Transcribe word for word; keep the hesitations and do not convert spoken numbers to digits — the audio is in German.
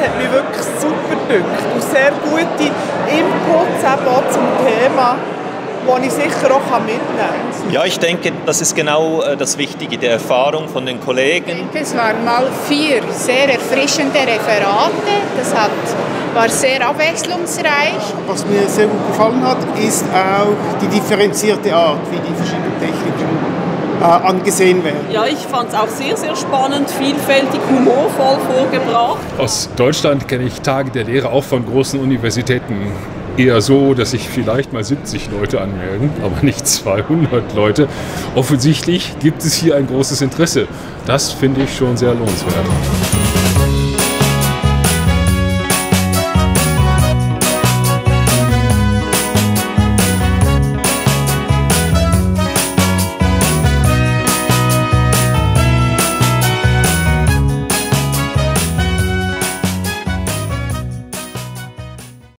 hat mich wirklich super gedünkt und sehr gute Inputs eben auch zum Thema, die ich sicher auch mitnehmen kann. Ja, ich denke, das ist genau das Wichtige, die Erfahrung von den Kollegen. Ich denke, es waren mal vier sehr erfrischende Referate. Das hat, war sehr abwechslungsreich. Was mir sehr gut gefallen hat, ist auch die differenzierte Art, wie die verschiedenen Techniken äh, angesehen werden. Ja, ich fand es auch sehr, sehr spannend, vielfältig, humorvoll vorgebracht. Aus Deutschland kenne ich Tage der Lehre auch von großen Universitäten eher so, dass sich vielleicht mal siebzig Leute anmelden, aber nicht zweihundert Leute. Offensichtlich gibt es hier ein großes Interesse. Das finde ich schon sehr lohnenswert.